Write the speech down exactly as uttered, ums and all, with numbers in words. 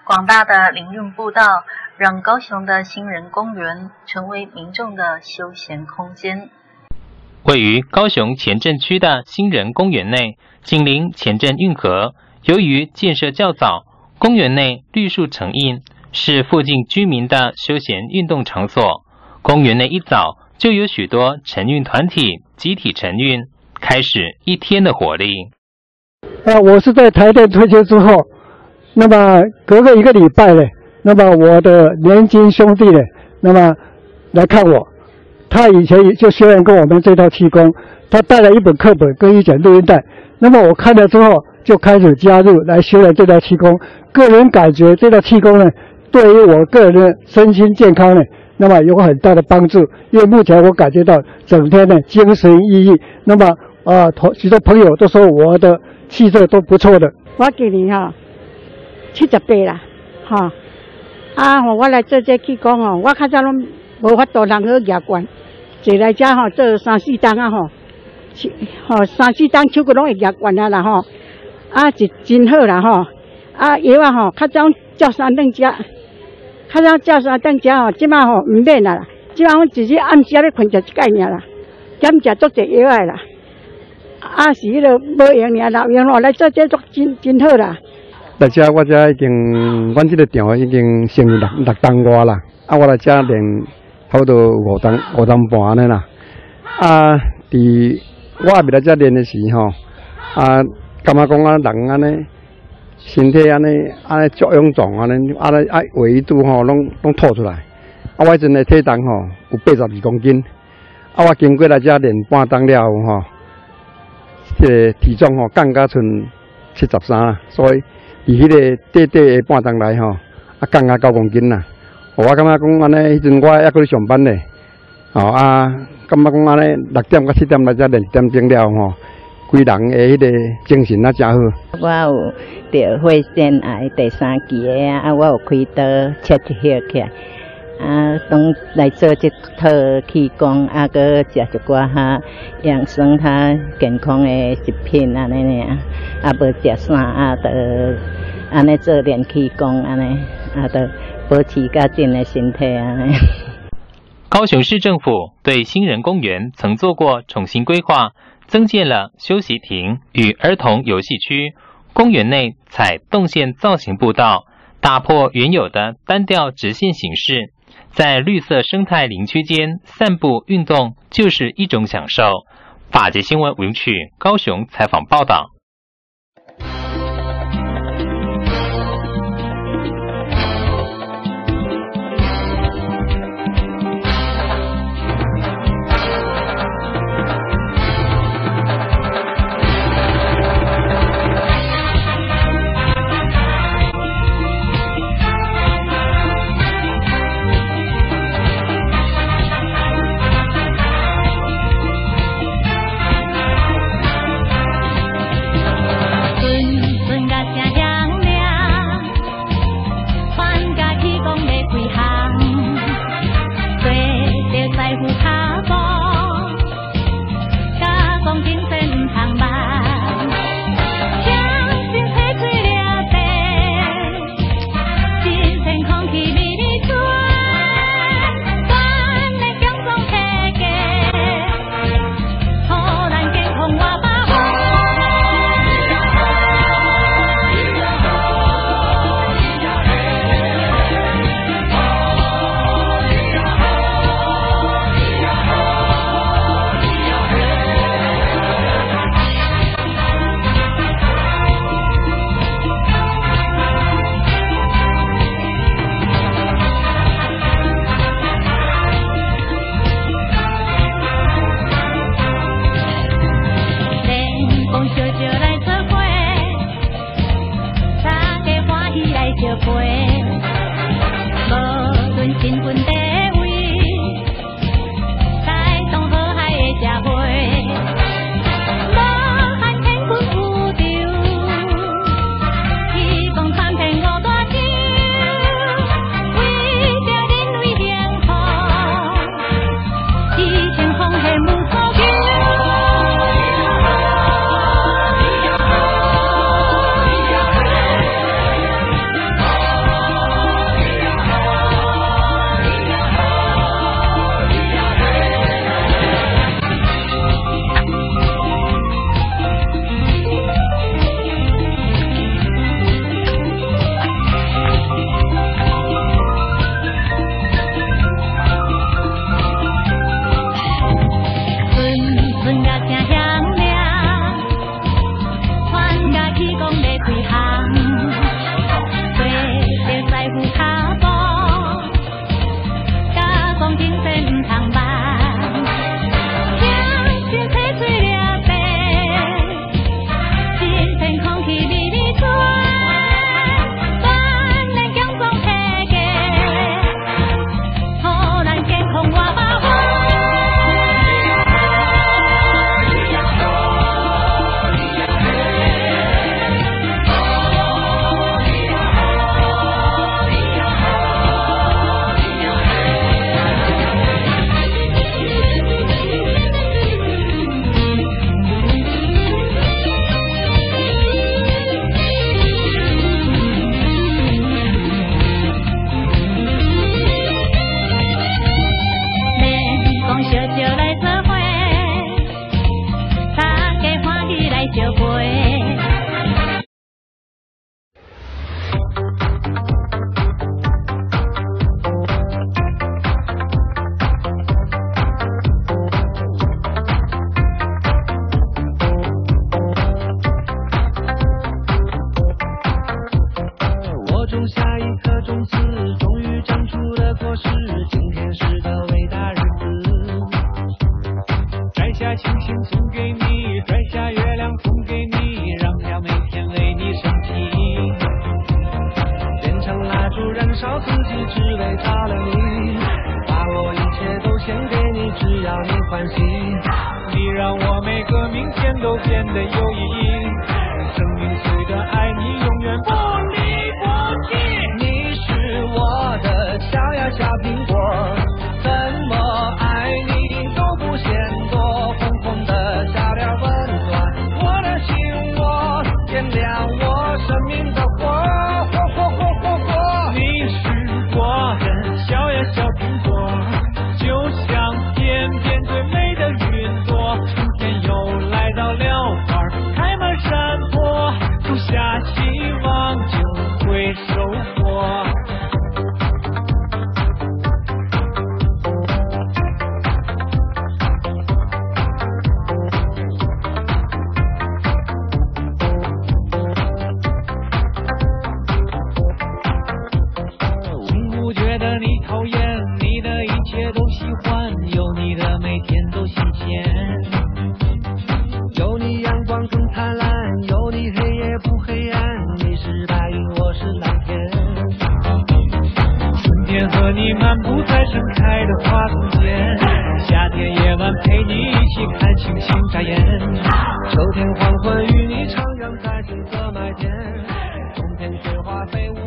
广大的林荫步道让高雄的新人公园成为民众的休闲空间。 位于高雄前镇区的新人公园内，紧邻前镇运河，由于建设较早，公园内绿树成荫，是附近居民的休闲运动场所。公园内一早就有许多晨运团体集体晨运，开始一天的活力。 啊，我是在台电退休之后，那么隔个一个礼拜呢，那么我的年轻兄弟呢，那么来看我。他以前就修炼过我们这套气功，他带了一本课本跟一卷录音带，那么我看了之后就开始加入来修炼这套气功。个人感觉这套气功呢，对于我个人的身心健康呢，那么有很大的帮助。因为目前我感觉到整天呢精神奕奕，那么啊，同许多朋友都说我的气色都不错的。 我今年哈七十八啦，哈啊，我来做这气功哦，我较早拢无法度人去举悬。坐来遮吼，做三四档啊吼，吼三四档手骨拢会夹惯啊啦吼，啊是真好啦吼，啊药啊吼，较早照三顿食，较早照三顿食吼，即马吼唔免啦，即马阮直接暗时咧困食一盖尔啦，减食足侪药诶啦，啊是迄个无用尔，老用咯，来做这足真真好啦。 来遮我遮已经，阮即个场已经成六六档外啦，啊我来遮练。差不多五档五档半安尼啦，啊，伫我未来遮练的时吼，啊，感觉讲啊人安尼身体安尼安尼作臃肿安尼，安尼啊维度吼拢拢吐出来。啊，我迄阵的体重吼有八十二公斤，啊，我经过来遮练半档了后吼，这个体重吼降到剩七十三啦，所以伫迄个短短的半档来吼，啊降到九公斤啦。我感觉讲安尼，迄阵我还搁咧上班咧，吼啊，感觉讲安尼六点到七点来遮练点钟了吼，规人的迄个精神啊真好。 我有得肺腺癌第三期的啊，啊我有开刀切一血起来，啊，当来做这套气功，啊，搁食一寡哈养生哈健康的食品安尼尔，啊，无食啥啊，得安尼做练气功安尼，啊，得。保持较健的身体啊！ 高雄市政府对新人公园曾做过重新规划，增建了休息亭与儿童游戏区。公园内采动线造型步道，打破原有的单调直线形式，在绿色生态林区间散步运动就是一种享受。法捷新闻文曲高雄采访报道。 种下一颗种子，终于长出了果实。今天是个伟大日子，摘下星星送给你，摘下月亮送给你，让它每天为你升起。点上蜡烛，燃烧自己，只为找了你。把我一切都献给你，只要你欢喜。你让我每个明天都变得有意义。生命虽短，爱你永远不离不弃。你是我的小呀小苹果，怎么爱你都不嫌多。红红的小脸温暖我的心窝，点亮我生命的火，火火火火火。你是我的小呀小苹果，就像天边最美的云朵。春天又来到了，花开满山坡，种下希望就会收获。从不觉得你讨厌，你的一切都喜欢，有你的每天都新鲜。有你阳光更灿烂，有你黑夜不黑暗。你是白云，我是蓝天。春天和你漫步在盛开的花丛间，夏天夜晚陪你一起看星星眨眼，秋天黄昏与你徜徉在金色麦田，冬天雪花飞舞。